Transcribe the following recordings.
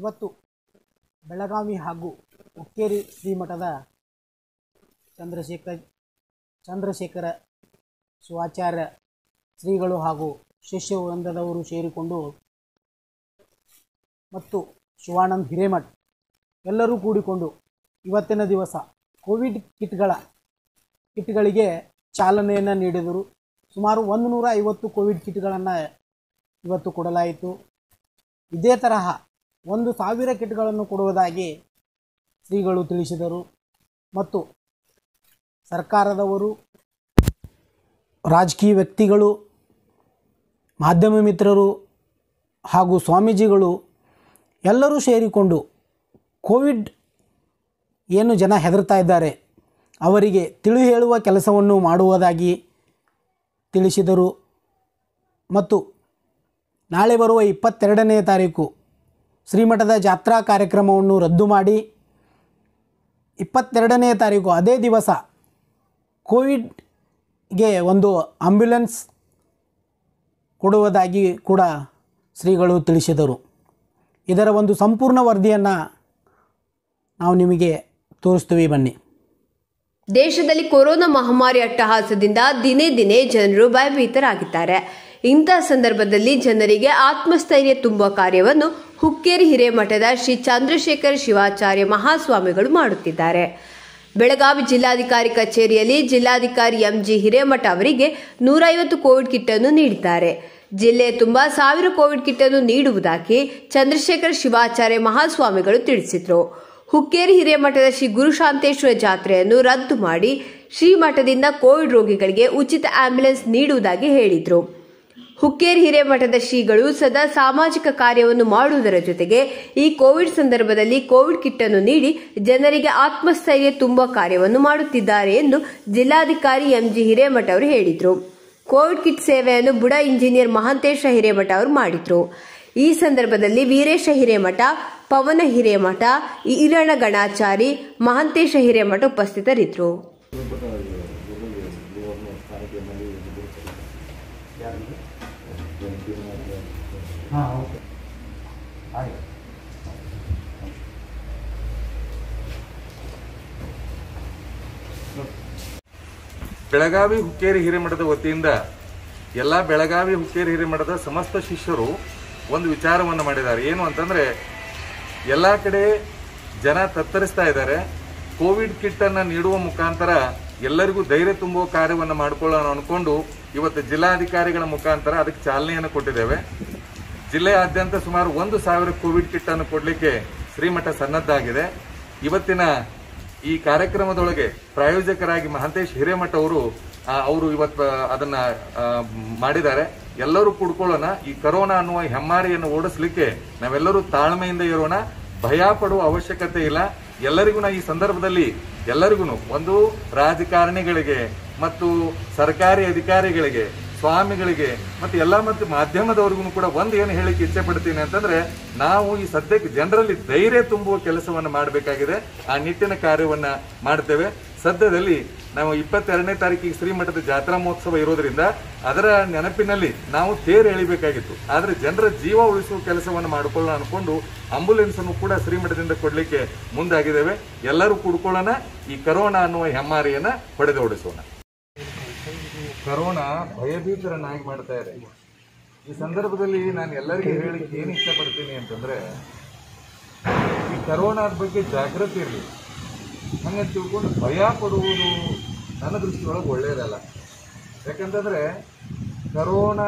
ಇವತ್ತು ಬೆಳಗಾವಿ ಹಾಗೂ ಹುಕ್ಕೇರಿ ಶ್ರೀಮಠದ ಚಂದ್ರಶೇಖರ ಶಿವಾಚಾರ್ಯ ಶ್ರೀಗಳು ಹಾಗೂ ಶಿಷ್ಯ ವೃಂದದವರು ಸೇರಿಕೊಂಡು ಮತ್ತು ಶಿವಾನಂದ ಹಿರೇಮಠ್ ಎಲ್ಲರೂ ಕೂಡಿಕೊಂಡು ಇವತ್ತಿನ ದಿವಸ ಕೋವಿಡ್ ಕಿಟ್ಗಳಿಗೆ ಚಾಲನೆಯನ್ನು ನೀಡಿದರು. ಸುಮಾರು 150 ಕೋವಿಡ್ ಕಿಟ್ಗಳನ್ನು ಇವತ್ತು ಕೊಡಲಾಯಿತು. ಇದೇ ತರಹ 1000 ಕಿಟ್ಗಳನ್ನು ಕೊಡುವುದಾಗಿ ಶ್ರೀಗಳು ತಿಳಿಸಿದರು. ಮತ್ತು ಸರ್ಕಾರದವರು, ರಾಜಕೀಯ ವ್ಯಕ್ತಿಗಳು, ಮಾಧ್ಯಮ ಮಿತ್ರರು ಹಾಗೂ ಸ್ವಾಮೀಜಿಗಳು ಎಲ್ಲರೂ ಸೇರಿಕೊಂಡು ಕೋವಿಡ್ ಏನು ಜನ ಹೆದರ್ತಾ ಇದ್ದಾರೆ ಅವರಿಗೆ ತಿಳಿ ಹೇಳುವ ಕೆಲಸವನ್ನು ಮಾಡುವುದಾಗಿ ತಿಳಿಸಿದರು. ಮತ್ತು ನಾಳೆ ಬರುವ 22ನೇ ತಾರೀಕು ಶ್ರೀಮಠದ ಜಾತ್ರಾ ಕಾರ್ಯಕ್ರಮವನ್ನು ರದ್ದು ಮಾಡಿ 22ನೇ ತಾರೀಕು ಅದೇ ದಿವಸ ಕೋವಿಡ್ಗೆ ಒಂದು ಆಂಬ್ಯುಲೆನ್ಸ್ ಕೊಡುವುದಾಗಿ ಕೂಡ ಶ್ರೀಗಳು ತಿಳಿಸಿದರು. ಇದರ ಒಂದು ಸಂಪೂರ್ಣ ವರದಿಯನ್ನು ನಾವು ನಿಮಗೆ ತೋರಿಸ್ತೀವಿ, ಬನ್ನಿ. ದೇಶದಲ್ಲಿ ಕೊರೋನಾ ಮಹಾಮಾರಿ ಅಟ್ಟಹಾಸದಿಂದ ದಿನೇ ದಿನೇ ಜನರು ಭಯಭೀತರಾಗಿದ್ದಾರೆ. ಇಂತಹ ಸಂದರ್ಭದಲ್ಲಿ ಜನರಿಗೆ ಆತ್ಮಸ್ಥೈರ್ಯ ತುಂಬುವ ಕಾರ್ಯವನ್ನು ಹುಕ್ಕೇರಿ ಹಿರೇಮಠದ ಶ್ರೀ ಚಂದ್ರಶೇಖರ ಶಿವಾಚಾರ್ಯ ಮಹಾಸ್ವಾಮಿಗಳು ಮಾಡುತ್ತಿದ್ದಾರೆ. ಬೆಳಗಾವಿ ಜಿಲ್ಲಾಧಿಕಾರಿ ಕಚೇರಿಯಲ್ಲಿ ಜಿಲ್ಲಾಧಿಕಾರಿ ಎಂಜಿ ಹಿರೇಮಠ ಅವರಿಗೆ 150 ಕೋವಿಡ್ ಕಿಟ್ ಅನ್ನು ನೀಡಿದ್ದಾರೆ. ಜಿಲ್ಲೆಯ ತುಂಬ 1000 ಕೋವಿಡ್ ಕಿಟ್ ಅನ್ನು ನೀಡುವುದಾಗಿ ಚಂದ್ರಶೇಖರ ಶಿವಾಚಾರ್ಯ ಮಹಾಸ್ವಾಮಿಗಳು ತಿಳಿಸಿದರು. ಹುಕ್ಕೇರಿ ಹಿರೇಮಠದ ಶ್ರೀ ಗುರುಶಾಂತೇಶ್ವರ ಜಾತ್ರೆಯನ್ನು ರದ್ದು ಮಾಡಿ ಶ್ರೀಮಠದಿಂದ ಕೋವಿಡ್ ರೋಗಿಗಳಿಗೆ ಉಚಿತ ಆಂಬ್ಯುಲೆನ್ಸ್ ನೀಡುವುದಾಗಿ ಹೇಳಿದರು. ಹುಕ್ಕೇರಿ ಹಿರೇಮಠದ ಶ್ರೀಗಳು ಸದಾ ಸಾಮಾಜಿಕ ಕಾರ್ಯವನ್ನು ಮಾಡುವುದರ ಜೊತೆಗೆ ಈ ಕೋವಿಡ್ ಸಂದರ್ಭದಲ್ಲಿ ಕೋವಿಡ್ ಕಿಟ್ ಅನ್ನು ನೀಡಿ ಜನರಿಗೆ ಆತ್ಮಸ್ಥೈರ್ಯ ತುಂಬುವ ಕಾರ್ಯವನ್ನು ಮಾಡುತ್ತಿದ್ದಾರೆ ಎಂದು ಜಿಲ್ಲಾಧಿಕಾರಿ ಎಂಜಿ ಹಿರೇಮಠ ಅವರು ಹೇಳಿದರು. ಕೋವಿಡ್ ಕಿಟ್ ಸೇವೆಯನ್ನು ಬುಡ ಇಂಜಿನಿಯರ್ ಮಹಾಂತೇಶ ಹಿರೇಮಠ ಅವರು ಮಾಡಿದ್ರು. ಈ ಸಂದರ್ಭದಲ್ಲಿ ವೀರೇಶ ಹಿರೇಮಠ, ಪವನ ಹಿರೇಮಠ, ಈರಣ್ಣ ಗಣಾಚಾರಿ, ಮಹಾಂತೇಶ ಹಿರೇಮಠ ಉಪಸ್ಥಿತರಿದ್ದರು. ಬೆಳಗಾವಿ ಹುಕ್ಕೇರಿ ಹಿರೇಮಠದ ವತಿಯಿಂದ ಎಲ್ಲ ಬೆಳಗಾವಿ ಹುಕ್ಕೇರಿ ಹಿರೇಮಠದ ಸಮಸ್ತ ಶಿಷ್ಯರು ಒಂದು ವಿಚಾರವನ್ನು ಮಾಡಿದ್ದಾರೆ. ಏನು ಅಂತಂದ್ರೆ, ಎಲ್ಲ ಕಡೆ ಜನ ತತ್ತರಿಸ್ತಾ ಇದ್ದಾರೆ. ಕೋವಿಡ್ ಕಿಟ್ ಅನ್ನು ನೀಡುವ ಮುಖಾಂತರ ಎಲ್ಲರಿಗೂ ಧೈರ್ಯ ತುಂಬುವ ಕಾರ್ಯವನ್ನು ಮಾಡಿಕೊಳ್ಳೋಣ ಅನ್ಕೊಂಡು ಇವತ್ತು ಜಿಲ್ಲಾಧಿಕಾರಿಗಳ ಮುಖಾಂತರ ಅದಕ್ಕೆ ಚಾಲನೆಯನ್ನು ಕೊಟ್ಟಿದ್ದೇವೆ. ಜಿಲ್ಲೆಯಾದ್ಯಂತ ಸುಮಾರು 1000 ಕೋವಿಡ್ ಕಿಟ್ ಅನ್ನು ಕೊಡಲಿಕ್ಕೆ ಶ್ರೀಮಠ ಸನ್ನದ್ಧಾಗಿದೆ. ಇವತ್ತಿನ ಈ ಕಾರ್ಯಕ್ರಮದೊಳಗೆ ಪ್ರಾಯೋಜಕರಾಗಿ ಮಹಾಂತೇಶ್ ಹಿರೇಮಠ ಅವರು ಇವತ್ತು ಅದನ್ನ ಮಾಡಿದ್ದಾರೆ. ಎಲ್ಲರೂ ಕೂಡ್ಕೊಳ್ಳೋಣ. ಈ ಕರೋನಾ ಅನ್ನುವ ಹೆಮ್ಮಾರಿಯನ್ನು ಓಡಿಸ್ಲಿಕ್ಕೆ ನಾವೆಲ್ಲರೂ ತಾಳ್ಮೆಯಿಂದ ಇರೋಣ. ಭಯ ಪಡುವ ಅವಶ್ಯಕತೆ ಇಲ್ಲ. ಎಲ್ಲರಿಗೂ ಈ ಸಂದರ್ಭದಲ್ಲಿ ಎಲ್ಲರಿಗೂ ಒಂದು ರಾಜಕಾರಣಿಗಳಿಗೆ ಮತ್ತು ಸರ್ಕಾರಿ ಅಧಿಕಾರಿಗಳಿಗೆ, ಸ್ವಾಮಿಗಳಿಗೆ ಮತ್ತು ಮತ್ತು ಮಾಧ್ಯಮದವರಿಗೂ ಕೂಡ ಒಂದು ಏನು ಹೇಳಿಕ್ಕೆ ಇಚ್ಛೆ ಪಡ್ತೀನಿ ಅಂತಂದ್ರೆ, ನಾವು ಈ ಸದ್ಯಕ್ಕೆ ಜನರಲ್ಲಿ ಧೈರ್ಯ ತುಂಬುವ ಕೆಲಸವನ್ನು ಮಾಡಬೇಕಾಗಿದೆ. ಆ ನಿಟ್ಟಿನ ಕಾರ್ಯವನ್ನ ಮಾಡ್ತೇವೆ. ಸದ್ಯದಲ್ಲಿ ನಾವು 22ನೇ ತಾರೀಕಿಗೆ ಶ್ರೀಮಠದ ಜಾತ್ರಾ ಮಹೋತ್ಸವ ಇರೋದ್ರಿಂದ ಅದರ ನೆನಪಿನಲ್ಲಿ ನಾವು ತೇರು ಎಳಿಬೇಕಾಗಿತ್ತು. ಆದರೆ ಜನರ ಜೀವ ಉಳಿಸುವ ಕೆಲಸವನ್ನು ಮಾಡಿಕೊಳ್ಳೋಣ ಅನ್ಕೊಂಡು ಆಂಬ್ಯುಲೆನ್ಸ್ ಅನ್ನು ಕೂಡ ಶ್ರೀಮಠದಿಂದ ಕೊಡ್ಲಿಕ್ಕೆ ಮುಂದಾಗಿದ್ದೇವೆ. ಎಲ್ಲರೂ ಕೂಡ್ಕೊಳ್ಳೋಣ. ಈ ಕರೋನಾ ಅನ್ನುವ ಹೆಮ್ಮಾರಿಯನ್ನ ಹೊಡೆದೋಡಿಸೋಣ. ಕರೋನಾ ಭಯಭೀತರನ್ನಾಗಿ ಮಾಡ್ತಾ ಇದೆ. ಈ ಸಂದರ್ಭದಲ್ಲಿ ನಾನು ಎಲ್ಲರಿಗೂ ಹೇಳಿಕ್ಕೆ ಏನು ಇಷ್ಟಪಡ್ತೀನಿ ಅಂತಂದ್ರೆ, ಈ ಕರೋನಾದ ಬಗ್ಗೆ ಜಾಗೃತಿ ಇರಲಿ. ಹಂಗೆ ತಿಳ್ಕೊಂಡು ಭಯ ಪಡುವುದು ನನ್ನ ದೃಷ್ಟಿಯೊಳಗೆ ಒಳ್ಳೆಯದಲ್ಲ. ಯಾಕಂತಂದ್ರೆ ಕರೋನಾ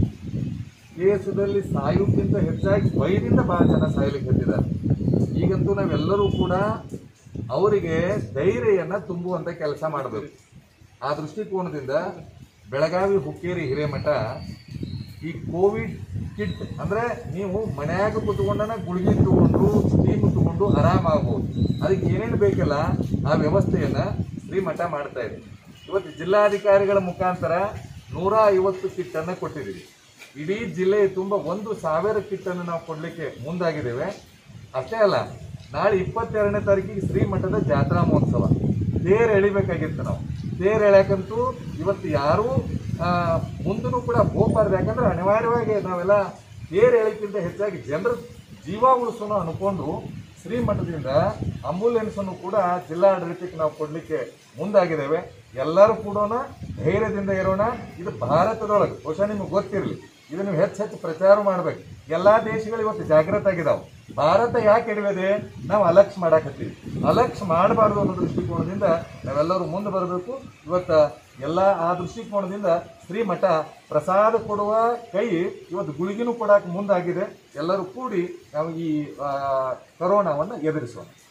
ಕೇಸದಲ್ಲಿ ಸಾಯೋಕ್ಕಿಂತ ಹೆಚ್ಚಾಗಿ ಭಯದಿಂದ ಬಹಳ ಜನ ಸಾಯಲಿಕ್ಕೆ ಹತ್ತಿದ್ದಾರೆ. ಈಗಂತೂ ನಾವೆಲ್ಲರೂ ಕೂಡ ಅವರಿಗೆ ಧೈರ್ಯವನ್ನು ತುಂಬುವಂಥ ಕೆಲಸ ಮಾಡಬೇಕು. ಆ ದೃಷ್ಟಿಕೋನದಿಂದ ಬೆಳಗಾವಿ ಹುಕ್ಕೇರಿ ಹಿರೇಮಠ ಈ ಕೋವಿಡ್ ಕಿಟ್ ಅಂದ್ರೆ ನೀವು ಮನ್ಯಾಗ ಕೂತ್ಕೊಂಡನ ಗುಳಿಗೆ ತಗೊಂಡು ಸ್ಟೀಮ್ ತಗೊಂಡು ಆರಾಮಾಗಬಹುದು. ಅದಕ್ಕೆ ಏನೇನು ಬೇಕಲ್ಲ ಆ ವ್ಯವಸ್ಥೆಯನ್ನ ಶ್ರೀಮಠ ಮಾಡ್ತಾ ಇದೆ. ಇವತ್ತು ಜಿಲ್ಲಾಧಿಕಾರಿಗಳ ಮುಖಾಂತರ 150 ಕಿಟ್ ಅನ್ನು ಕೊಟ್ಟಿದ್ದೀವಿ. ಇಡೀ ಜಿಲ್ಲೆಯ ತುಂಬ 1000 ಕಿಟ್ ಅನ್ನು ನಾವು ಕೊಡ್ಲಿಕ್ಕೆ ಮುಂದಾಗಿದ್ದೇವೆ. ಅಷ್ಟೇ ಅಲ್ಲ, ನಾಳೆ 22ನೇ ತಾರೀಕಿಗೆ ಶ್ರೀಮಠದ ಜಾತ್ರಾ ಮಹೋತ್ಸವ ತೇರು ಎಳಿಬೇಕಾಗಿತ್ತು. ನಾವು ತೇರು ಎಳ್ಯಾಕಂತೂ ಇವತ್ತು ಯಾರೂ ಮುಂದೂ ಕೂಡ ಹೋಗಬಾರ್ದು. ಯಾಕಂದ್ರೆ ಅನಿವಾರ್ಯವಾಗಿ ನಾವೆಲ್ಲ ತೇರು ಎಳಿಕ್ಕಿಂತ ಹೆಚ್ಚಾಗಿ ಜನರ ಜೀವ ಉಳಿಸೋಣ ಅನ್ಕೊಂಡು ಶ್ರೀಮಠದಿಂದ ಆಂಬುಲೆನ್ಸನ್ನು ಕೂಡ ಜಿಲ್ಲಾಡಳಿತಕ್ಕೆ ನಾವು ಕೊಡಲಿಕ್ಕೆ ಮುಂದಾಗಿದ್ದೇವೆ. ಎಲ್ಲರೂ ಕೂಡ ಧೈರ್ಯದಿಂದ ಇರೋಣ. ಇದು ಭಾರತದೊಳಗೆ ಬಹುಶಃ ನಿಮ್ಗೆ ಗೊತ್ತಿರಲಿ, ಇದು ನೀವು ಹೆಚ್ಚು ಪ್ರಚಾರ ಮಾಡ್ಬೇಕು. ಎಲ್ಲ ದೇಶಗಳು ಇವತ್ತು ಜಾಗೃತ ಆಗಿದಾವೆ. ಭಾರತ ಯಾಕೆ ಹಿಡಿಯದೆ ನಾವು ಅಲಕ್ಷ್ಯ ಮಾಡಾಕತ್ತೀವಿ. ಅಲಕ್ಷ್ಯ ಮಾಡಬಾರ್ದು ಅನ್ನೋ ದೃಷ್ಟಿಕೋನದಿಂದ ನಾವೆಲ್ಲರೂ ಮುಂದೆ ಬರಬೇಕು. ಇವತ್ತು ಎಲ್ಲ ಆ ದೃಷ್ಟಿಕೋನದಿಂದ ಶ್ರೀಮಠ ಪ್ರಸಾದ ಕೊಡುವ ಕೈ ಇವತ್ತು ಗುಳಿಗಿನೂ ಕೊಡಕ್ಕೆ ಮುಂದಾಗಿದೆ. ಎಲ್ಲರೂ ಕೂಡಿ ನಾವು ಈ ಕೊರೋನಾವನ್ನು ಎದುರಿಸೋಣ.